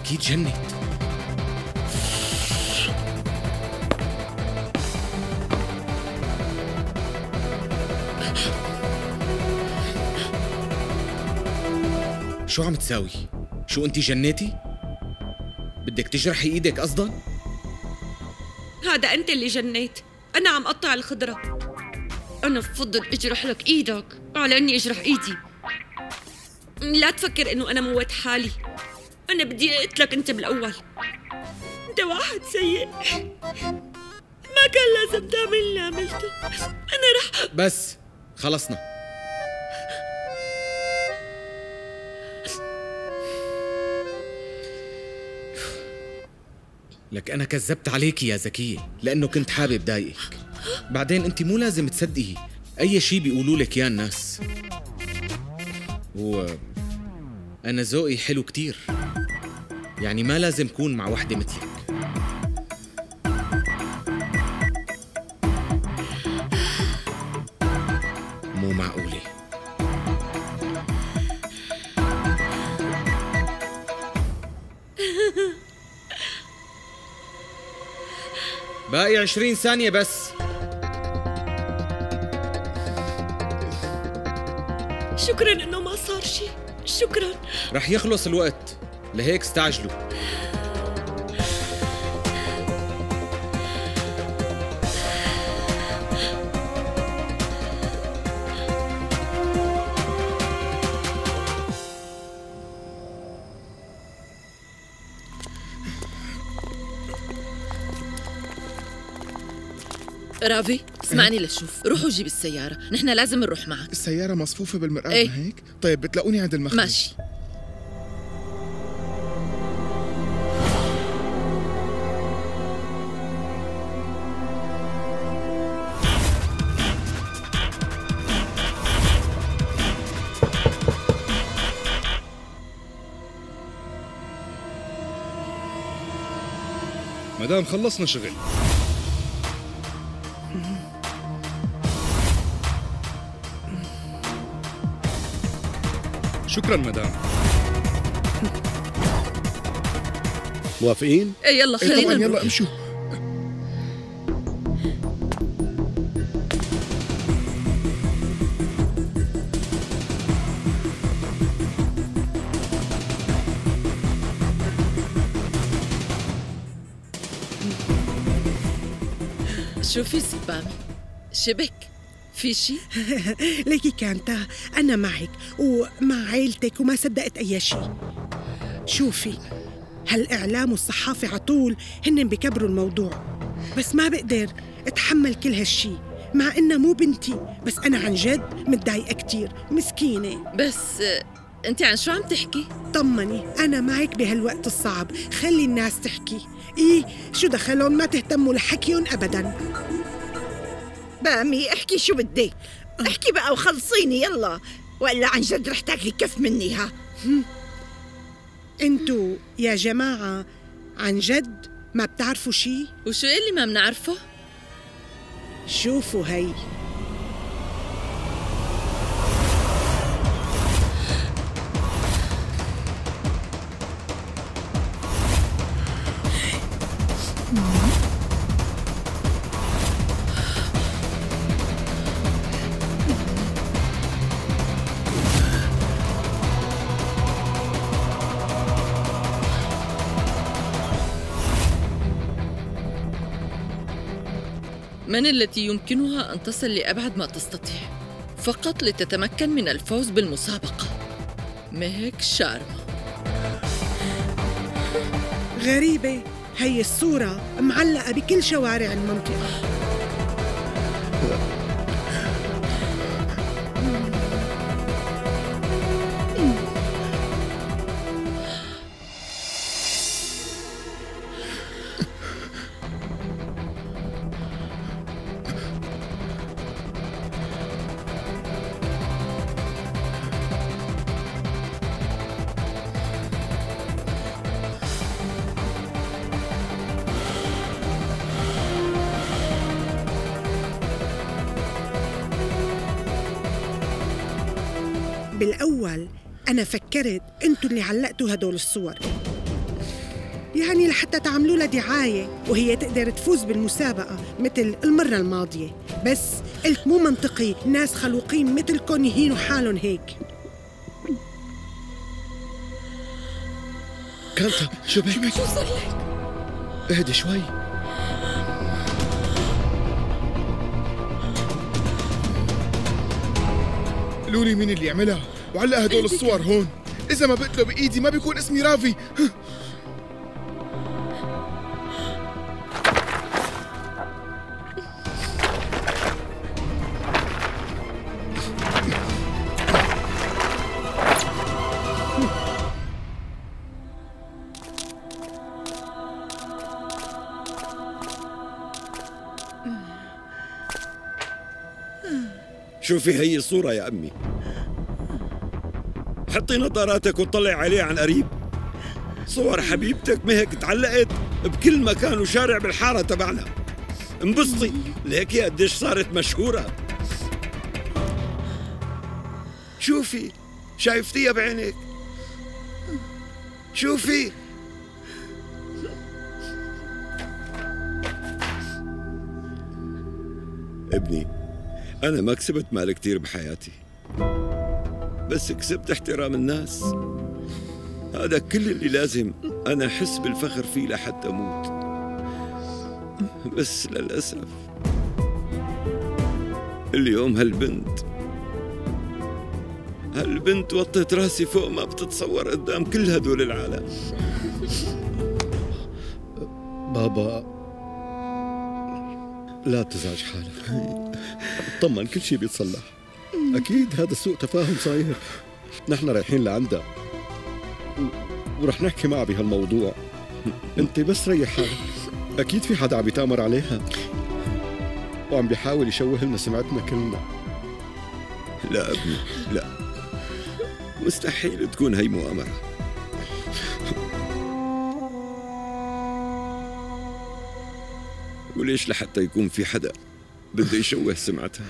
أكيد جنت. شو عم تساوي؟ شو أنتِ جنيتي؟ بدك تجرحي إيدك قصداً؟ هذا أنت اللي جنيت. أنا عم قطع الخضرة. أنا بفضل أجرح لك إيدك على إني أجرح إيدي. لا تفكر إنه أنا موت حالي. أنا بدي أقتلك أنت بالأول. أنت واحد سيء، ما كان لازم تعمل اللي عملته. أنا رح بس خلصنا. لك أنا كذبت عليكي يا زكية لأنه كنت حابب ضايقك. بعدين أنت مو لازم تصدقي أي شي بيقولوا لك يا الناس. أنا ذوقي حلو كتير، يعني ما لازم كون مع وحدة مثلك. مو معقولة. باقي 20 ثانية بس. شكراً إنه ما صار شي. شكراً. رح يخلص الوقت، لهيك استعجلوا. رافي اسمعني لشوف، روحوا جيب السيارة، نحن لازم نروح معك. السيارة مصفوفة بالمرآب ايه؟ ما هيك؟ طيب بتلاقوني عند المخرج. ماشي. مدام خلصنا شغل. شكرا مدام. موافقين؟ ايه يلا إيه خلينا طبعا، نروح. يلا امشوا. شوفي سبامي، شبك في شي؟ ليكي كانتا، أنا معك ومع عيلتك وما صدقت أي شيء. شوفي، هالإعلام والصحافة عطول هن بيكبروا الموضوع، بس ما بقدر أتحمل كل هالشي مع إنها مو بنتي، بس أنا عن جد متضايقة كتير، مسكينة. بس انت عن شو عم تحكي؟ طمني، أنا معك بهالوقت الصعب، خلي الناس تحكي. إيه شو دخلهم؟ ما تهتموا لحكيهم أبداً. بامي احكي شو بدك، احكي بقى وخلصيني يلا، وإلا عن جد رح تاكلي كف مني. ها انتو يا جماعة عن جد ما بتعرفوا شي؟ وشو اللي ما بنعرفه؟ شوفوا هي. من التي يمكنها أن تصل لأبعد ما تستطيع فقط لتتمكن من الفوز بالمسابقة؟ ميهك شارما. غريبة، هي الصورة معلقة بكل شوارع المنطقة. بالأول أنا فكرت أنتوا اللي علقتوا هدول الصور، يعني لحتى تعملوا لها دعاية وهي تقدر تفوز بالمسابقة مثل المرة الماضية. بس قلت مو منطقي ناس خلوقين مثلكن يهينوا حالهم هيك. كانتا شو بك؟ شو صار لك؟ اهدي شوي. قولوا لي مين اللي عملها وعلق هدول الصور هون. إذا ما بقتله بإيدي ما بيكون اسمي رافي. شوفي هي الصورة يا أمي، حطي نظاراتك وطلع عليه عن قريب. صور حبيبتك مهك تعلقت بكل مكان وشارع بالحارة تبعنا. انبسطي ليك قديش صارت مشهورة. شوفي شايفتيها بعينك، شوفي. ابني أنا ما كسبت مال كتير بحياتي، بس كسبت احترام الناس. هذا كل اللي لازم أنا أحس بالفخر فيه لحتى أموت. بس للأسف اليوم هالبنت وطت راسي فوق ما بتتصور قدام كل هدول العالم. بابا لا تزعج حالك، اطمن كل شيء بيتصلح. أكيد هذا سوء تفاهم صاير. نحن رايحين لعندها ورح نحكي معها بهالموضوع. انت بس ريح حالك، أكيد في حدا عم يتآمر عليها وعم بيحاول يشوه لنا سمعتنا كلنا. لا ابني لا، مستحيل تكون هي مؤامرة. وليش لحتى يكون في حدا بده يشوه سمعتها؟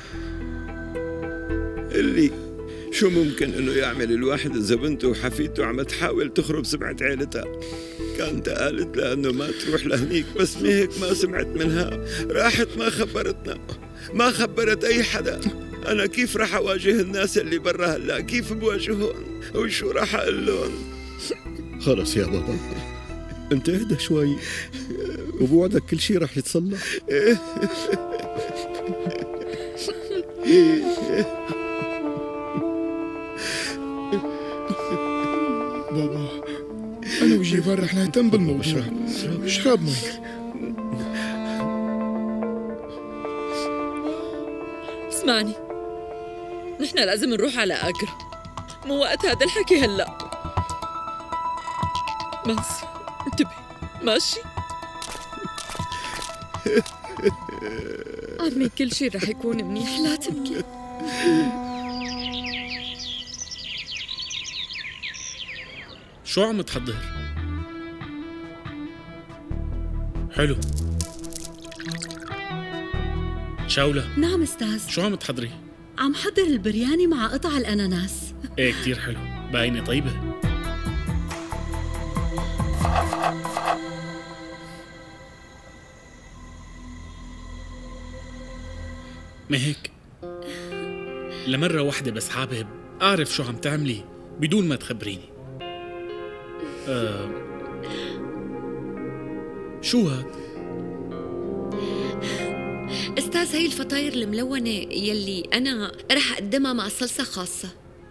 اللي شو ممكن انه يعمل الواحد اذا بنته وحفيدته عم تحاول تخرب سمعة عيلتها؟ كانت قالت لها انه ما تروح لهنيك، بس مهيك ما سمعت منها، راحت ما خبرتنا، ما خبرت اي حدا. انا كيف راح اواجه الناس اللي برا هلا؟ كيف بواجههم؟ وشو راح اقول لهم؟ خلص يا بابا انت اهدى شوي وبوعدك كل شيء راح يتصلح. بابا أنا وجيفان رح نهتم بالموضوع. اشرب مي. اسمعني، نحن لازم نروح على أجرة، مو وقت هذا الحكي هلا. بس انتبه ماشي؟ عمي كل شيء رح يكون منيح، لا تبكي. شو عم تحضر؟ حلو. شاولة. نعم أستاذ. شو عم تحضري؟ عم حضر البرياني مع قطع الأناناس. ايه كتير حلو، باينة طيبة. مهيك لمرة واحدة بس حابب أعرف شو عم تعملي بدون ما تخبريني. شو هاد؟ أستاذ هي الفطاير الملونة يلي أنا رح أقدمها مع صلصة خاصة.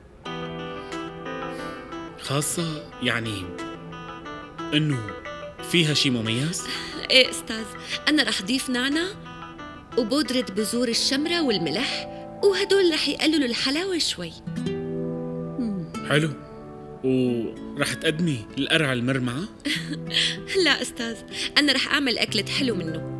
خاصة يعني إنه فيها شي مميز؟ إيه أستاذ، أنا رح أضيف نعناع وبودرة بذور الشمرة والملح، وهدول رح يقللوا الحلاوة شوي. حلو. ورح تقدمي القرع المرمعة؟ لا أستاذ، أنا رح أعمل أكلة حلو منه.